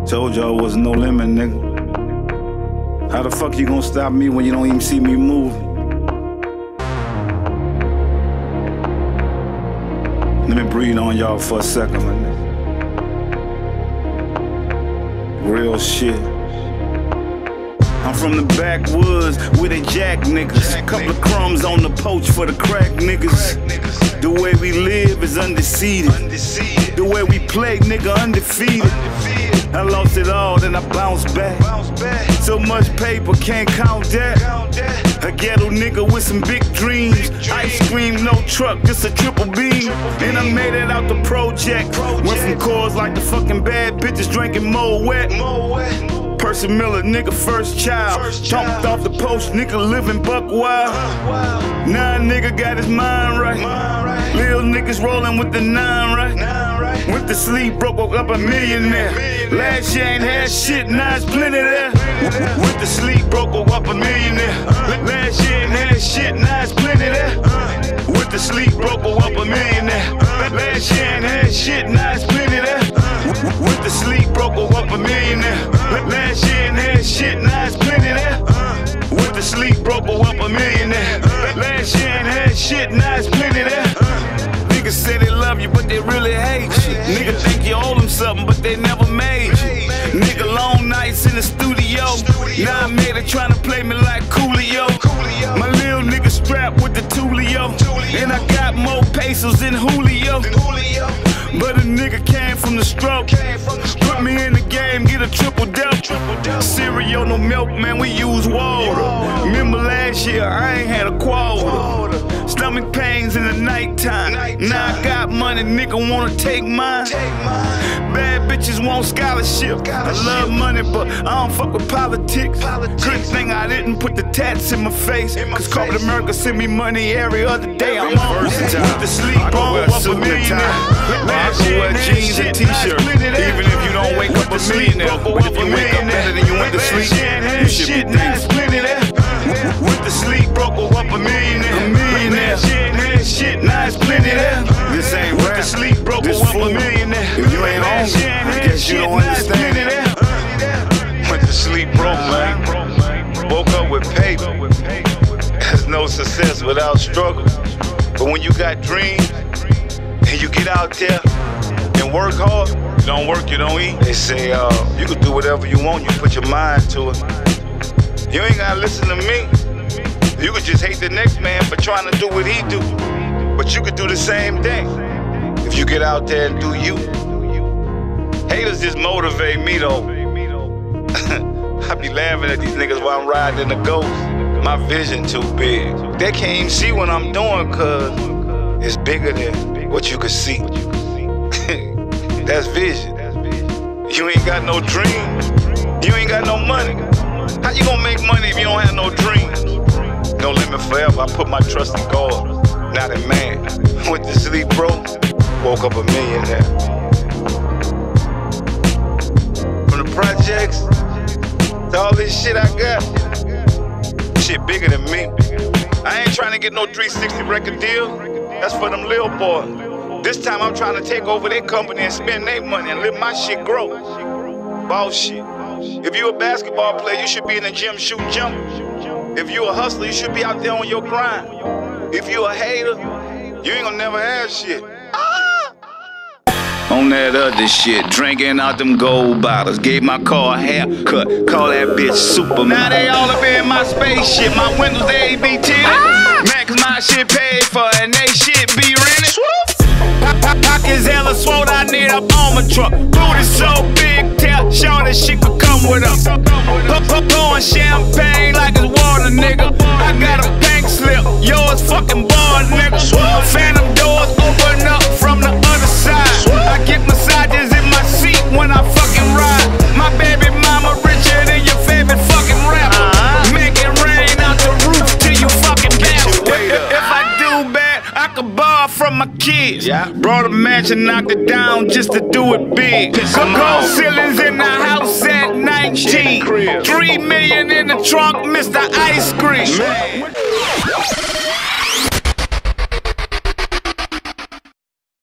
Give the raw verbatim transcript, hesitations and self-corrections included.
Told y'all wasn't no limit, nigga. How the fuck you gonna stop me when you don't even see me moving? Let me breathe on y'all for a second, my nigga. Real shit. I'm from the backwoods with the jack niggas. Jack Couple niggas. of crumbs on the poach for the crack niggas. Crack niggas. The way we live is undefeated. undefeated. The way we play, nigga, undefeated. undefeated. I lost it all, then I bounced back. Bounce back. So much paper, can't count that. Count that. A ghetto nigga with some big dreams. big dreams. Ice cream, no truck, just a triple B. And I made it out the project. project. Went from cars like the fucking bad bitches drinking Mo Wet. Mo Wet. Percy Miller, nigga, first child. First child. Jumped off the post, nigga, living buck wild. Uh, wow. Now nigga got his mind right. Mind right. Lil niggas rolling with the nine right. Nine right. Went to sleep, broke, woke up a millionaire. millionaire. Last year ain't had shit, now it's plenty there. Uh, Went to sleep, broke, woke up a millionaire. Uh, Last year ain't had shit, now it's plenty there. Uh, Went to sleep, broke, woke up a millionaire. Uh, Last year ain't had shit, now it's plenty there. Uh, Went to sleep, broke, woke up a millionaire. Last year ain't had shit, now it's plenty there. Uh, Went to sleep, broke, woke up a millionaire. Uh, Last year ain't had shit, now it's plenty there. Uh, Niggas say they love you, but they really hate you. Nigga think you owe them something, but they never made you. Nigga long nights in the studio. Now I made it trying to play me like Coolio. My lil nigga strapped with the Tulio. And I got more pesos than Julio. But a nigga came from the stroke. Put me in the game, get a triple double. Cereal, no milk, man, we use water. Remember last year, I ain't had a quarter. Stomach pains in the nighttime. Now I got money, nigga wanna take mine. Bad bitches want scholarship. I love money, but I don't fuck with politics. Good thing I didn't put the tats in my face. Cause corporate America send me money every other day. I'm on with the sleep on up a millionaire. I can wear jeans and t-shirts, even if you don't wake up a millionaire. But if you wake up better than you went to sleep, you should be thankful. Went to sleep, broke up a millionaire. A millionaire. Shit, now it's plenty there. This ain't rap. Went to sleep, broke up a millionaire. If you ain't hungry, I guess you don't understand. Went to sleep broke, man. Woke up with paper. There's no success without struggle. But when you got dreams, and you get out there and work hard, you don't work, you don't eat. They say, uh, you can do whatever you want, you put your mind to it. You ain't gotta listen to me. You could just hate the next man for trying to do what he do. But you could do the same thing if you get out there and do you. Haters just motivate me though. I be laughing at these niggas while I'm riding in the Ghost. My vision too big. They can't even see what I'm doing cause it's bigger than what you could see. That's vision. You ain't got no dream. You ain't got no money. How you gonna make money if you don't have no dreams? No limit forever. I put my trust in God, not in man. Went to sleep broke, woke up a millionaire. From the projects to all this shit I got, shit bigger than me. I ain't trying to get no three sixty record deal. That's for them little boys. This time I'm trying to take over their company and spend their money and let my shit grow. Boss shit. If you a basketball player, you should be in the gym shooting jumpers. If you a hustler, you should be out there on your grind. If you a hater, you ain't gonna never have shit. On that other shit, drinking out them gold bottles. Gave my car a haircut, call that bitch Superman. Now they all up in my spaceship, my windows they be tinted. Ah! Man, cause my shit paid for and they shit be rented. Pockets hella swole, I need a armor truck. Booty so big, tell Sean that shit could come with us. Pouring champagne like it's water, nigga. I got a pink slip, yours fucking bored, nigga. Phantom doors open up from the other side. I get massages in my seat when I fucking ride. My baby mama richer than your favorite fucking rapper. Make it rain out the roof till you fucking bounce. If I do bad, I could borrow from my kids. Yeah. Brought a mansion, knocked it down just to do it big. Gold ceilings in the house at nineteen. Three million in the trunk, Mister Ice Cream. Man.